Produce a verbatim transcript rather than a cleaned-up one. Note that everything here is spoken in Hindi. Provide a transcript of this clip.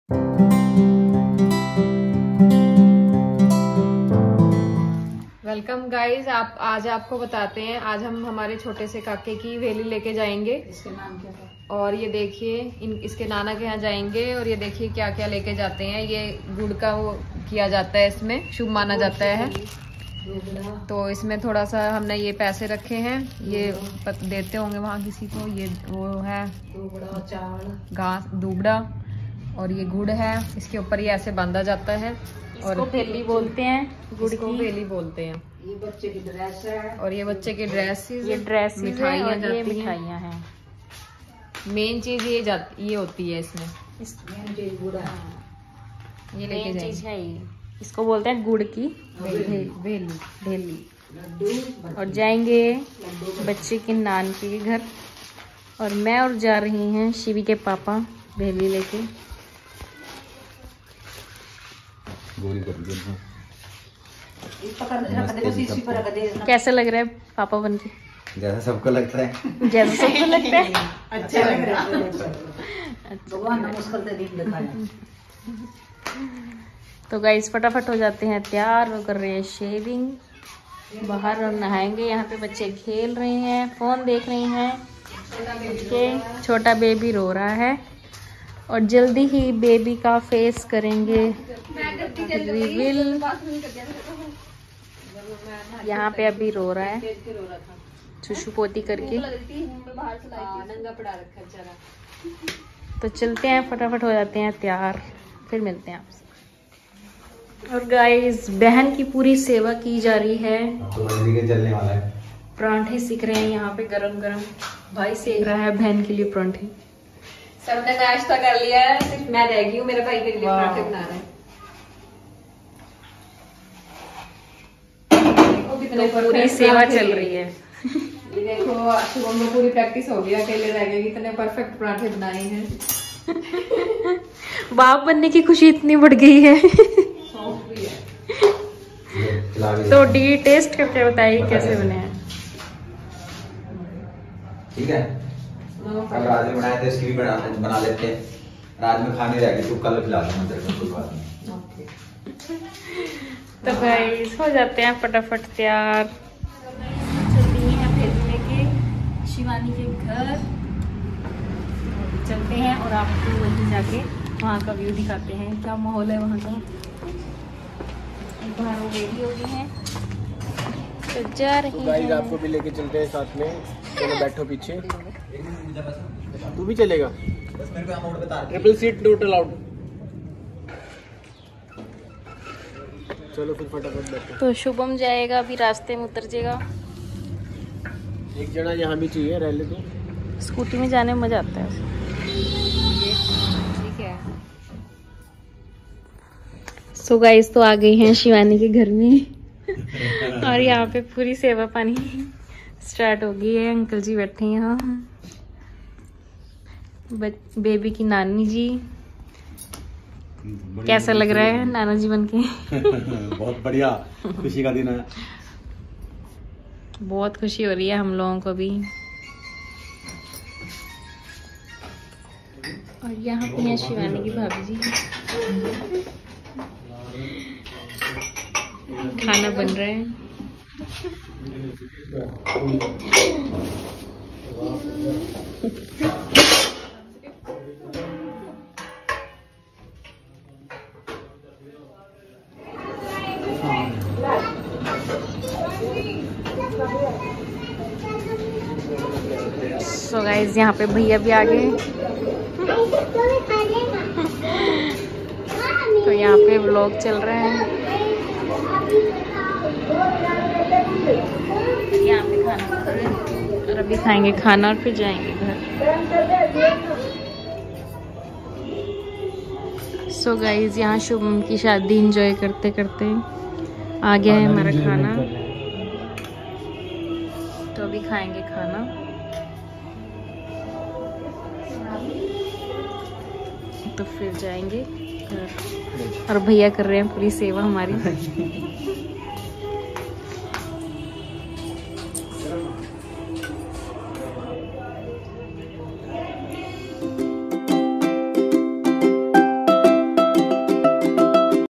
वेलकम गाइस, आप आज आपको बताते हैं। आज हम हमारे छोटे से काके की वेली लेके जाएंगे। इसके नाम क्या है? और ये देखिए, इन इसके नाना के यहाँ जाएंगे और ये देखिए क्या क्या लेके जाते हैं। ये गुड़ का वो किया जाता है, इसमें शुभ माना जाता है। तो इसमें थोड़ा सा हमने ये पैसे रखे हैं, ये देते होंगे वहाँ किसी को। ये वो है चावल, घास, दूबड़ा, और ये गुड़ है। इसके ऊपर ये ऐसे बांधा जाता है और भेली बोलते हैं, गुड़ को की वेली बोलते हैं। ये बच्चे की ड्रेस है और ये बच्चे की ड्रेस, ये ड्रेस मिठाइयाँ ये जाती हैं। मिठाइयाँ हैं। मेन चीज ये जाती ये होती है इसमें। इस मेन चीज गुड़ है। ये लेके मेन चीज जाएंगे है ये, इसको बोलते हैं गुड़ की वेली वेली। ढेली। लड्डू और जाएंगे बच्चे के नान के घर, और मैं और जा रही हैं शिवी के पापा भेली लेके। गोली कर दी पकड़ रख दे, शीशी पर रख दे। कैसे लग रहा है पापा बन के? जैसा सबको लगता है। जैसे सबको लगता है। अच्छा लग रहा है। भगवान ने मुश्किल से दिन दिखाया। तो गाइस फटाफट हो जाते हैं तैयार। वो कर रहे हैं शेविंग, बाहर और नहाएंगे। यहाँ पे बच्चे खेल रहे हैं, फोन देख रहे हैं। के छोटा बेबी रो रहा है और जल्दी ही बेबी का फेस करेंगे रिवील। यहाँ पे अभी रो रहा है छुछू पोती करके। तो चलते हैं, फटाफट हो जाते हैं तैयार, फिर मिलते हैं आपसे। और गाइस बहन की पूरी सेवा की जा रही है। तो चलने वाला है। परांठे सीख रहे हैं यहाँ पे गरम गरम। भाई सेक रहा है बहन के लिए परांठे। सबने नाश्ता कर लिया है, सिर्फ मैं रह गई हूँ। मेरे भाई के लिए पराठे बना रहे हैं। तो पूरी सेवा चल रही है। ये देखो, शुभम को पूरी प्रैक्टिस हो गई, अकेले रह गए। कितने परफेक्ट पराठे बनाए हैं। बाप बनने की खुशी इतनी बढ़ गई है। तो डी टेस्ट करके बताइए कैसे बने हैं। ठीक है, अब रात में बनाए थे, इसकी भी बना बना लेते हैं। रात में खाने रह गई, तू कल खिला दूंगा तेरे को, कोई बात नहीं। तो गाइस हो जाते हैं फटाफट तैयार। चलती हैं भेजने के शिवानी के घर। चलते हैं और आपको वहीं जाके वहाँ का व्यू दिखाते हैं, क्या माहौल है वहाँ का। बाहर वो रेडी हो गई हैं, तो जा रही तो हैं। आपको भी लेके चलते हैं साथ में। चलो बैठो पीछे। तू भी चलेगा? Triple seat total out. चलो फिर फटाफट बैठो। तो शुभम जाएगा अभी, रास्ते में उतर जाएगा। एक जना यहाँ भी चाहिए, रह ले तो। स्कूटी में जाने में मजा आता है। ठीक है। सो गाइस तो आ गई हैं शिवानी के घर में। और यहाँ पे पूरी सेवा पानी स्टार्ट हो गई है। अंकल जी बैठे हैं यहाँ, बेबी की नानी जी। कैसा लग रहा है नाना जी बन के? बहुत बढ़िया, खुशी का दिन है। बहुत खुशी हो रही है हम लोगों को भी। और यहाँ पे है शिवानी की भाभी जी। खाना बन रहा है। सो गाइस यहाँ पे भैया भी आ गए। तो यहाँ पे व्लॉग चल रहा है। यहाँ पे खाना खा रहे हैं और अभी खाएंगे खाना और फिर जाएंगे घर। सो गाइस यहाँ शुभम की शादी एंजॉय करते करते आ गया है हमारा खाना। तो अभी खाएंगे खाना। तो फिर जाएंगे घर। और भैया कर रहे हैं पूरी सेवा हमारी।